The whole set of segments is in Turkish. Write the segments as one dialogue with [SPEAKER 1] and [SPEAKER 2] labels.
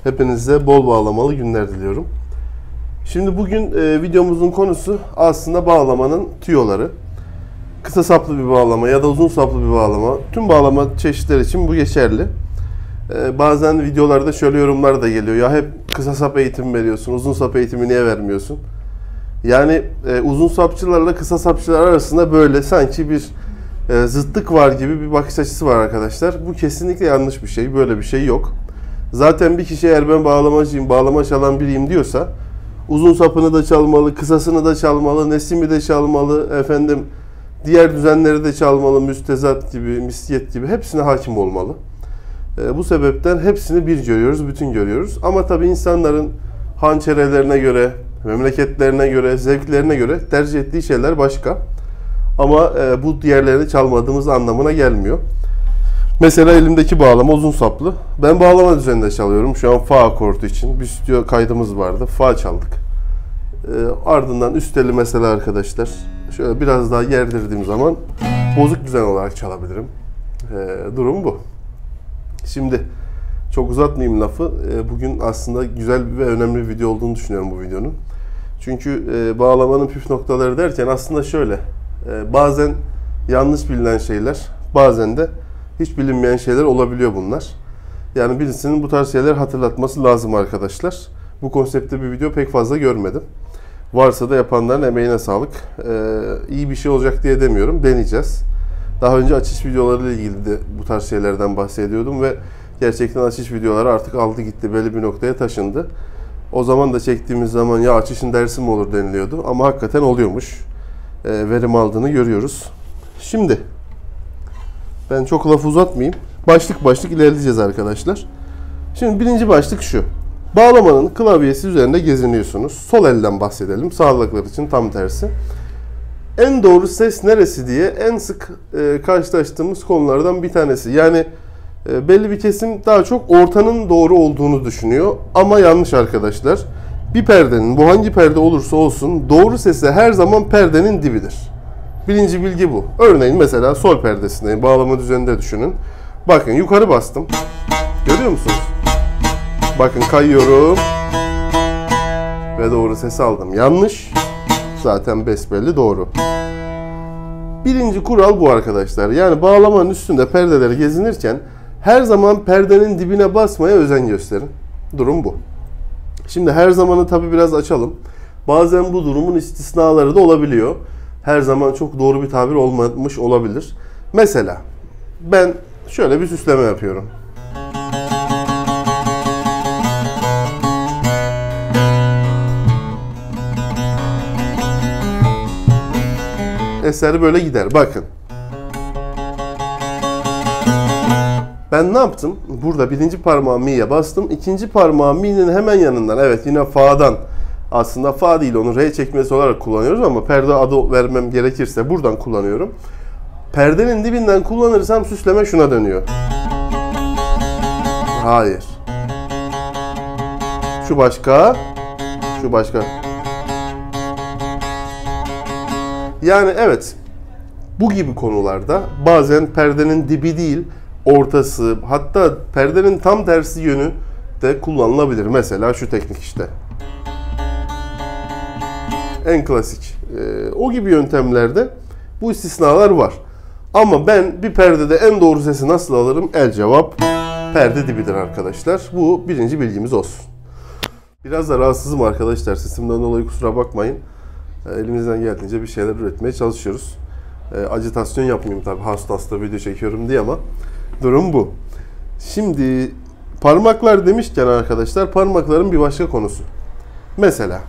[SPEAKER 1] Hepinize bol bağlamalı günler diliyorum. Şimdi bugün videomuzun konusu aslında bağlamanın tüyoları. Kısa saplı bir bağlama ya da uzun saplı bir bağlama. Tüm bağlama çeşitleri için bu geçerli. Bazen videolarda şöyle yorumlar da geliyor. Ya hep kısa sap eğitimi veriyorsun, uzun sap eğitimi niye vermiyorsun? Yani uzun sapçılarla kısa sapçılar arasında böyle sanki bir zıtlık var gibi bir bakış açısı var arkadaşlar. Bu kesinlikle yanlış bir şey. Böyle bir şey yok. Zaten bir kişi eğer ben bağlamacıyım, bağlama çalan biriyim diyorsa uzun sapını da çalmalı, kısasını da çalmalı, nesimi de çalmalı, diğer düzenleri de çalmalı, müstezat gibi, miskiyet gibi hepsine hakim olmalı. Bu sebepten hepsini bir görüyoruz, bütün görüyoruz. Ama tabii insanların hançerelerine göre, memleketlerine göre, zevklerine göre tercih ettiği şeyler başka. Ama bu diğerlerini çalmadığımız anlamına gelmiyor. Mesela elimdeki bağlama uzun saplı. Ben bağlama düzeninde çalıyorum. Şu an fa akordu için bir stüdyo kaydımız vardı. Fa çaldık. Ardından üst teli mesela arkadaşlar. Şöyle biraz daha gerdirdiğim zaman bozuk düzen olarak çalabilirim. Durum bu. Şimdi çok uzatmayayım lafı. Bugün aslında güzel ve önemli bir video olduğunu düşünüyorum bu videonun. Çünkü bağlamanın püf noktaları derken aslında şöyle. Bazen yanlış bilinen şeyler, bazen de hiç bilinmeyen şeyler olabiliyor bunlar. Yani birisinin bu tarz şeyler hatırlatması lazım arkadaşlar. Bu konseptte bir video pek fazla görmedim. Varsa da yapanların emeğine sağlık. İyi bir şey olacak diye demiyorum. Deneyeceğiz. Daha önce açış videoları ile ilgili de bu tarz şeylerden bahsediyordum ve gerçekten açış videoları artık aldı gitti, belli bir noktaya taşındı. O zaman da çektiğimiz zaman ya açışın dersi mi olur deniliyordu ama hakikaten oluyormuş. Verim aldığını görüyoruz. Şimdi ben çok laf uzatmayayım. Başlık başlık ilerleyeceğiz arkadaşlar. Şimdi birinci başlık şu. Bağlamanın klavyesi üzerinde geziniyorsunuz. Sol elden bahsedelim. Sağlıklar için tam tersi. En doğru ses neresi diye en sık karşılaştığımız konulardan bir tanesi. Yani belli bir kesim daha çok ortanın doğru olduğunu düşünüyor. Ama yanlış arkadaşlar. Bir perdenin, bu hangi perde olursa olsun doğru sesi her zaman perdenin dibidir. Birinci bilgi bu. Örneğin mesela sol perdesindeyim. Bağlama düzeninde düşünün. Bakın yukarı bastım. Görüyor musunuz? Bakın kayıyorum. Ve doğru sesi aldım. Yanlış. Zaten besbelli doğru. Birinci kural bu arkadaşlar. Yani bağlamanın üstünde perdeleri gezinirken her zaman perdenin dibine basmaya özen gösterin. Durum bu. Şimdi her zamanı tabii biraz açalım. Bazen bu durumun istisnaları da olabiliyor. Her zaman çok doğru bir tabir olmamış olabilir. Mesela ben şöyle bir süsleme yapıyorum. Eser böyle gider. Bakın. Ben ne yaptım? Burada birinci parmağımı mi'ye bastım. İkinci parmağım mi'nin hemen yanından. Evet yine fa'dan. Aslında fa değil onu re çekmesi olarak kullanıyoruz ama perde adı vermem gerekirse buradan kullanıyorum. Perdenin dibinden kullanırsam süsleme şuna dönüyor. Hayır. Şu başka. Şu başka. Yani evet. Bu gibi konularda bazen perdenin dibi değil, ortası, hatta perdenin tam tersi yönü de kullanılabilir. Mesela şu teknik işte. En klasik. O gibi yöntemlerde bu istisnalar var. Ama ben bir perdede en doğru sesi nasıl alırım? El cevap perde dibidir arkadaşlar. Bu birinci bilgimiz olsun. Biraz da rahatsızım arkadaşlar. Sesimden dolayı kusura bakmayın. Elimizden geldiğince bir şeyler üretmeye çalışıyoruz. Ajitasyon yapmayayım tabii. Hasta video çekiyorum diye ama durum bu. Şimdi parmaklar demişken arkadaşlar parmakların bir başka konusu. Mesela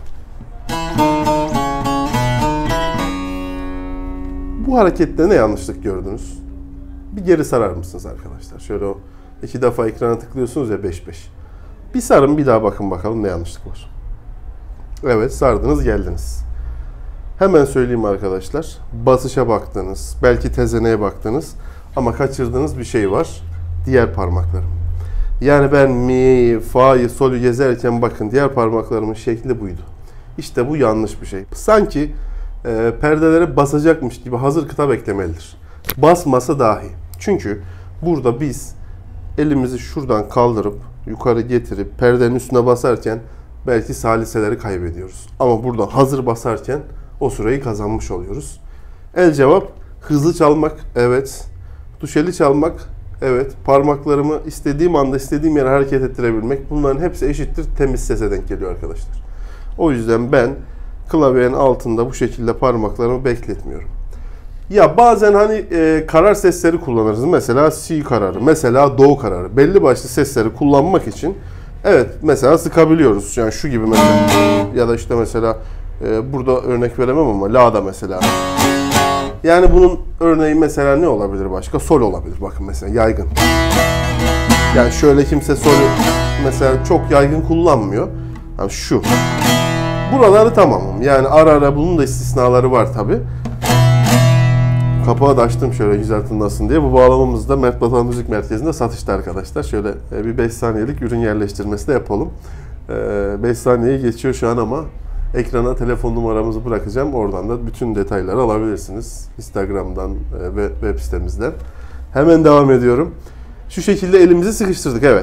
[SPEAKER 1] bu harekette ne yanlışlık gördünüz? Bir geri sarar mısınız arkadaşlar? Şöyle o 2 defa ekrana tıklıyorsunuz ya 5-5. Bir sarın bir daha bakın bakalım ne yanlışlık var. Evet sardınız geldiniz. Hemen söyleyeyim arkadaşlar. Basışa baktınız, belki tezeneye baktınız ama kaçırdığınız bir şey var. Diğer parmaklarım. Yani ben mi, fa'yı, sol'ü gezerken bakın diğer parmaklarımın şekli buydu. İşte bu yanlış bir şey. Sanki perdelere basacakmış gibi hazır kıta beklemelidir. Basmasa dahi. Çünkü burada biz elimizi şuradan kaldırıp yukarı getirip perdenin üstüne basarken belki saliseleri kaybediyoruz. Ama burada hazır basarken o süreyi kazanmış oluyoruz. El cevap hızlı çalmak, evet. Tuşeli çalmak, evet. Parmaklarımı istediğim anda istediğim yere hareket ettirebilmek, bunların hepsi eşittir temiz sese denk geliyor arkadaşlar. O yüzden ben klavyenin altında bu şekilde parmaklarımı bekletmiyorum. Ya bazen hani karar sesleri kullanırız. Mesela si kararı, mesela do kararı. Belli başlı sesleri kullanmak için evet mesela sıkabiliyoruz. Yani şu gibi mesela. Ya da işte mesela burada örnek veremem ama la'da mesela. Yani bunun örneği mesela ne olabilir başka? Sol olabilir. Bakın mesela yaygın. Yani şöyle kimse sol mesela çok yaygın kullanmıyor. Yani şu. Buraları tamamım. Yani ara ara bunun da istisnaları var tabi. Kapağı da açtım şöyle güzel tınlasın diye. Bu bağlamamız da Mert Batuhan Müzik Merkezi'nde satışta arkadaşlar. Şöyle bir 5 saniyelik ürün yerleştirmesi de yapalım. 5 saniyeyi geçiyor şu an ama ekrana telefon numaramızı bırakacağım. Oradan da bütün detayları alabilirsiniz. Instagram'dan ve web sitemizden. Hemen devam ediyorum. Şu şekilde elimizi sıkıştırdık. Evet.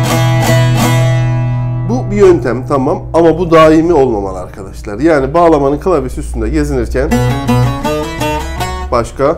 [SPEAKER 1] Bu bir yöntem tamam ama bu daimi olmamalı arkadaşlar. Yani bağlamanın klavyesi üstünde gezinirken başka.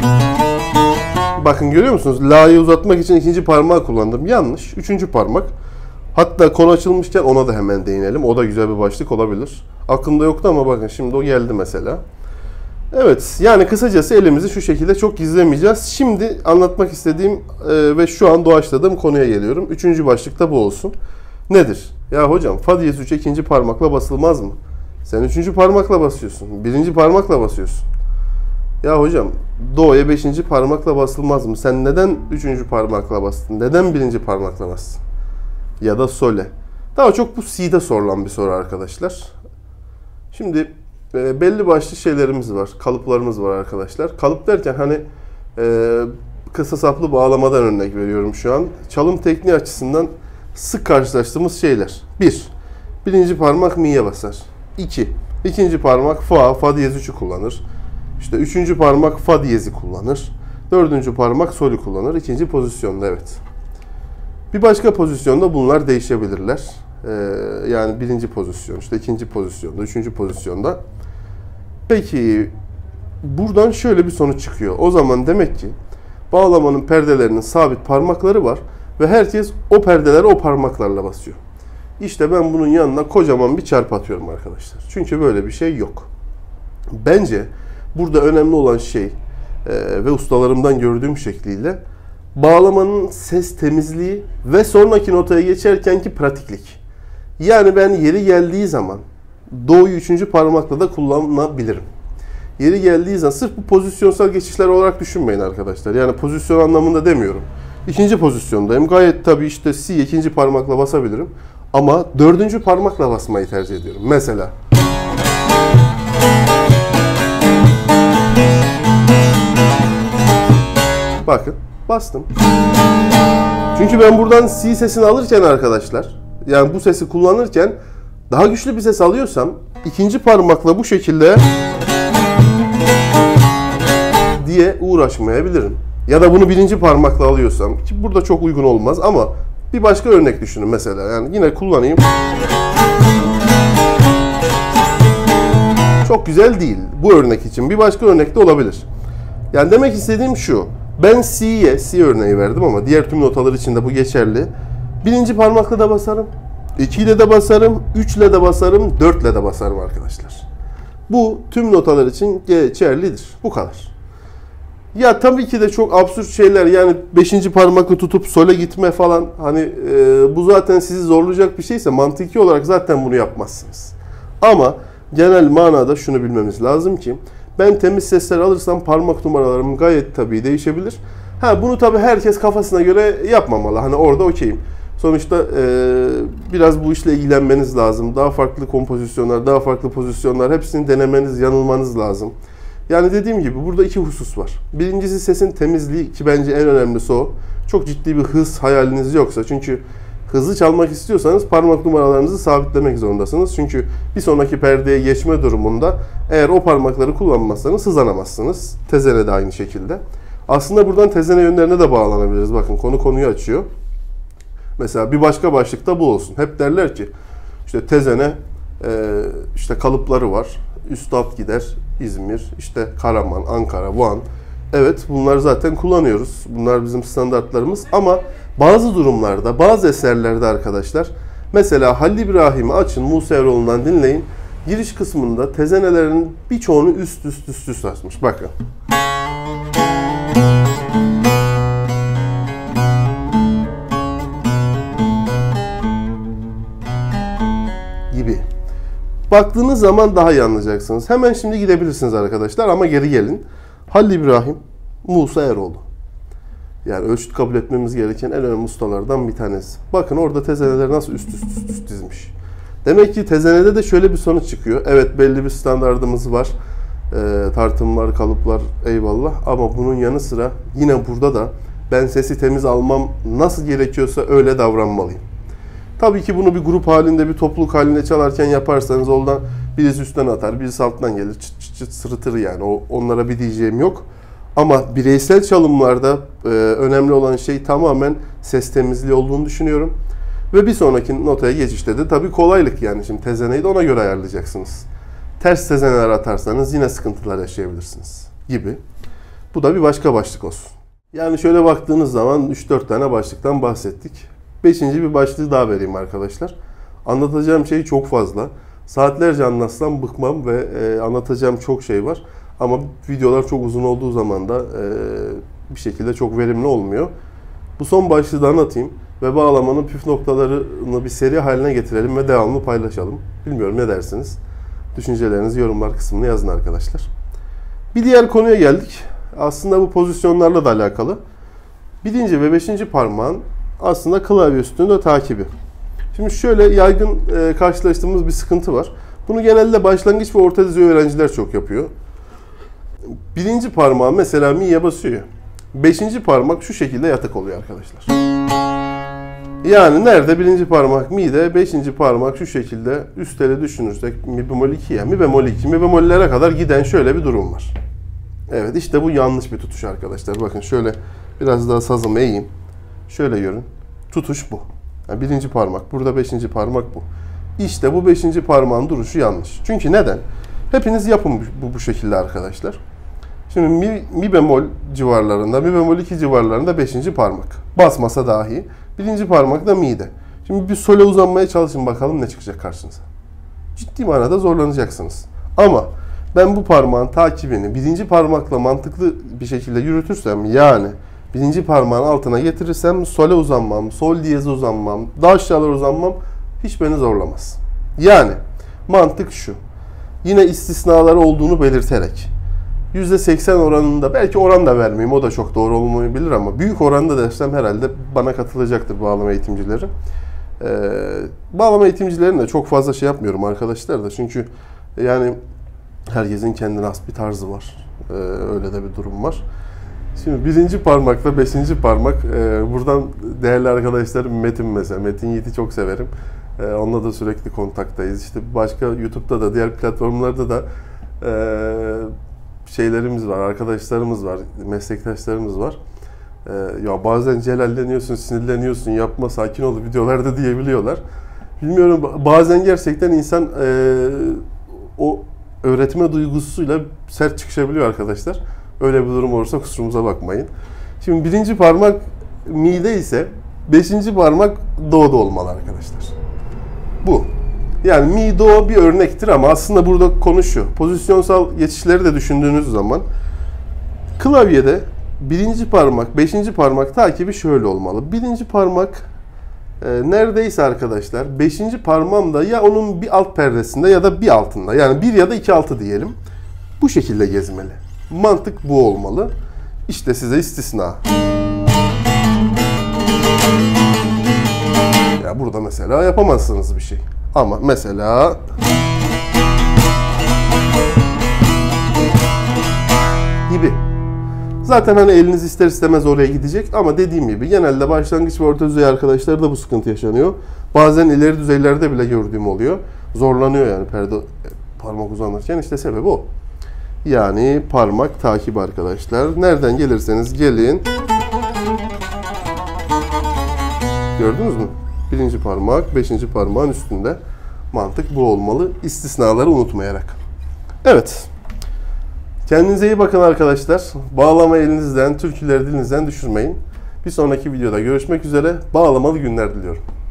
[SPEAKER 1] Bakın görüyor musunuz? La'yı uzatmak için ikinci parmağı kullandım. Yanlış. Üçüncü parmak. Hatta konu açılmışken ona da hemen değinelim. O da güzel bir başlık olabilir. Aklımda yoktu ama bakın şimdi o geldi mesela. Evet yani kısacası elimizi şu şekilde çok gizlemeyeceğiz. Şimdi anlatmak istediğim ve şu an doğaçladığım konuya geliyorum. Üçüncü başlıkta bu olsun. Nedir? Ya hocam fa diyez 3'e ikinci parmakla basılmaz mı? Sen üçüncü parmakla basıyorsun. Birinci parmakla basıyorsun. Ya hocam do'ya 5. parmakla basılmaz mı? Sen neden 3. parmakla bastın? Neden 1. parmakla bastın? Ya da sole. Daha çok bu si'de sorulan bir soru arkadaşlar. Şimdi belli başlı şeylerimiz var. Kalıplarımız var arkadaşlar. Kalıp derken hani kısa saplı bağlamadan örnek veriyorum şu an. Çalım tekniği açısından sık karşılaştığımız şeyler. 1. Birinci parmak mi'ye basar. 2. İkinci parmak fa diyez 3'ü kullanır. İşte üçüncü parmak fa diyezi kullanır. Dördüncü parmak solü kullanır. İkinci pozisyonda evet. Bir başka pozisyonda bunlar değişebilirler. Yani birinci pozisyon, işte ikinci pozisyonda, üçüncü pozisyonda. Peki buradan şöyle bir sonuç çıkıyor. O zaman demek ki bağlamanın perdelerinin sabit parmakları var ve herkes o perdeleri o parmaklarla basıyor. İşte ben bunun yanına kocaman bir çarpı atıyorum arkadaşlar. Çünkü böyle bir şey yok. Bence burada önemli olan şey ve ustalarımdan gördüğüm şekliyle bağlamanın ses temizliği ve sonraki notaya geçerkenki pratiklik. Yani ben yeri geldiği zaman do'yu 3. parmakla da kullanabilirim. Yeri geldiği zaman sırf bu pozisyonsal geçişler olarak düşünmeyin arkadaşlar. Yani pozisyon anlamında demiyorum. İkinci pozisyondayım. Gayet tabii işte C'ye ikinci parmakla basabilirim. Ama 4. parmakla basmayı tercih ediyorum. Mesela. Bakın bastım. Çünkü ben buradan C sesini alırken arkadaşlar, yani bu sesi kullanırken daha güçlü bir ses alıyorsam ikinci parmakla bu şekilde diye uğraşmayabilirim. Ya da bunu birinci parmakla alıyorsam, ki burada çok uygun olmaz ama bir başka örnek düşünün mesela. Yani yine kullanayım. Çok güzel değil bu örnek için. Bir başka örnek de olabilir. Yani demek istediğim şu. Ben C örneği verdim ama diğer tüm notalar için de bu geçerli. Birinci parmakla da basarım. 2 ile de basarım. 3 ile de basarım. 4 ile de basarım arkadaşlar. Bu tüm notalar için geçerlidir. Bu kadar. Ya tabii ki de çok absürt şeyler, yani 5. parmakla tutup sole gitme falan, hani bu zaten sizi zorlayacak bir şeyse mantıki olarak zaten bunu yapmazsınız. Ama genel manada şunu bilmemiz lazım ki ben temiz sesler alırsam parmak numaralarım gayet tabii değişebilir. Bunu tabii herkes kafasına göre yapmamalı. Hani orada okeyim. Sonuçta biraz bu işle ilgilenmeniz lazım. Daha farklı kompozisyonlar, daha farklı pozisyonlar, hepsini denemeniz, yanılmanız lazım. Yani dediğim gibi burada iki husus var. Birincisi sesin temizliği, ki bence en önemlisi o. Çok ciddi bir hız hayaliniz yoksa, çünkü hızlı çalmak istiyorsanız parmak numaralarınızı sabitlemek zorundasınız. Çünkü bir sonraki perdeye geçme durumunda eğer o parmakları kullanmazsanız hızlanamazsınız. Tezene de aynı şekilde. Aslında buradan tezene yönlerine de bağlanabiliriz. Bakın konu konuyu açıyor. Mesela bir başka başlıkta bu olsun. Hep derler ki işte tezene işte kalıpları var. Üst alt gider İzmir, işte Karaman, Ankara, Van. Evet, bunlar zaten kullanıyoruz. Bunlar bizim standartlarımız ama bazı durumlarda, bazı eserlerde arkadaşlar, mesela Halil İbrahim'i açın, Musa Eroğlu'ndan dinleyin. Giriş kısmında tezenelerin birçoğunu üst açmış. Bakın. Gibi. Baktığınız zaman daha iyi anlayacaksınız. Hemen şimdi gidebilirsiniz arkadaşlar ama geri gelin. Halil İbrahim, Musa Eroğlu. Yani ölçüt kabul etmemiz gereken en önemli ustalardan bir tanesi. Bakın orada tezeneler nasıl üst dizmiş. Demek ki tezenede de şöyle bir sonuç çıkıyor. Evet, belli bir standardımız var. Tartımlar, kalıplar eyvallah. Ama bunun yanı sıra yine burada da ben sesi temiz almam nasıl gerekiyorsa öyle davranmalıyım. Tabii ki bunu bir grup halinde, bir topluluk halinde çalarken yaparsanız oradan birisi üstten atar, birisi alttan gelir, çıt çıt çıt sırıtır yani. Onlara bir diyeceğim yok. Ama bireysel çalımlarda önemli olan şey tamamen ses temizliği olduğunu düşünüyorum. Ve bir sonraki notaya geçişte de tabii kolaylık yani. Şimdi tezeneyi de ona göre ayarlayacaksınız. Ters tezeneler atarsanız yine sıkıntılar yaşayabilirsiniz gibi. Bu da bir başka başlık olsun. Yani şöyle baktığınız zaman 3-4 tane başlıktan bahsettik. 5. bir başlığı daha vereyim arkadaşlar. Anlatacağım şey çok fazla. Saatlerce anlatsam bıkmam ve anlatacağım çok şey var. Ama videolar çok uzun olduğu zaman da bir şekilde çok verimli olmuyor. Bu son başlığı da anlatayım ve bağlamanın püf noktalarını bir seri haline getirelim ve devamlı paylaşalım. Bilmiyorum, ne dersiniz? Düşüncelerinizi yorumlar kısmına yazın arkadaşlar. Bir diğer konuya geldik. Aslında bu pozisyonlarla da alakalı. 1. ve 5. parmağın aslında klavye üstünde takibi. Şimdi şöyle yaygın karşılaştığımız bir sıkıntı var. Bunu genelde başlangıç ve orta düzey öğrenciler çok yapıyor. 1. parmağı mesela mi'ye basıyor. 5. parmak şu şekilde yatık oluyor arkadaşlar. Yani nerede 1. parmak mi'de, 5. parmak şu şekilde üst tele düşünürsek mi bemol 2'ye, mi bemol 2, mi bemollere kadar giden şöyle bir durum var. Evet, işte bu yanlış bir tutuş arkadaşlar. Bakın şöyle biraz daha sazımı eğeyim. Şöyle görün. Tutuş bu. Yani 1. parmak, burada 5. parmak bu. İşte bu 5. parmağın duruşu yanlış. Çünkü neden? Hepiniz yapın bu şekilde arkadaşlar. Şimdi mi bemol civarlarında, mi bemol 2 civarlarında 5. parmak. Basmasa dahi. 1. parmak da mi'de. Şimdi bir sole uzanmaya çalışın bakalım ne çıkacak karşınıza. Ciddi manada zorlanacaksınız. Ama ben bu parmağın takibini 1. parmakla mantıklı bir şekilde yürütürsem, yani 1. parmağın altına getirirsem sole uzanmam, sol diyeze uzanmam, daha aşağılara uzanmam hiç beni zorlamaz. Yani mantık şu. Yine istisnaları olduğunu belirterek %80 oranında, belki oran da vermeyeyim, o da çok doğru olmayabilir ama büyük oranda dersem herhalde bana katılacaktır bağlama eğitimcileri. Bağlama eğitimcilerine çok fazla şey yapmıyorum arkadaşlar da, çünkü yani herkesin kendine has bir tarzı var. Öyle de bir durum var. Şimdi 1. parmakla 5. parmak, buradan değerli arkadaşlarım Metin mesela, Metin Yiğit'i çok severim. Onunla da sürekli kontaktayız. İşte başka YouTube'da da, diğer platformlarda da şeylerimiz var, arkadaşlarımız var, meslektaşlarımız var. Ya bazen celalleniyorsun, sinirleniyorsun, yapma, sakin ol videolarda diyebiliyorlar. Bilmiyorum, bazen gerçekten insan o öğretme duygusuyla sert çıkışabiliyor arkadaşlar. Öyle bir durum olursa kusurumuza bakmayın. Şimdi 1. parmak mi'de ise 5. parmak do'da olmalı arkadaşlar. Bu. Yani mi do bir örnektir ama aslında burada konu şu. Pozisyonsal geçişleri de düşündüğünüz zaman klavyede 1. parmak, 5. parmak takibi şöyle olmalı. 1. parmak neredeyse arkadaşlar 5. parmağım da ya onun bir alt perdesinde ya da bir altında. Yani 1 ya da 2 altı diyelim. Bu şekilde gezmeli. Mantık bu olmalı. İşte size istisna. Ya burada mesela yapamazsınız bir şey. Ama mesela gibi. Zaten hani eliniz ister istemez oraya gidecek ama dediğim gibi genelde başlangıç ve orta düzey arkadaşlar da bu sıkıntı yaşanıyor. Bazen ileri düzeylerde bile gördüğüm oluyor. Zorlanıyor yani parmak uzanırken, işte sebebi o. Yani parmak takibi arkadaşlar. Nereden gelirseniz gelin. Gördünüz mü? Birinci parmak, beşinci parmağın üstünde. Mantık bu olmalı. İstisnaları unutmayarak. Evet. Kendinize iyi bakın arkadaşlar. Bağlama elinizden, türküleri dilinizden düşürmeyin. Bir sonraki videoda görüşmek üzere. Bağlamalı günler diliyorum.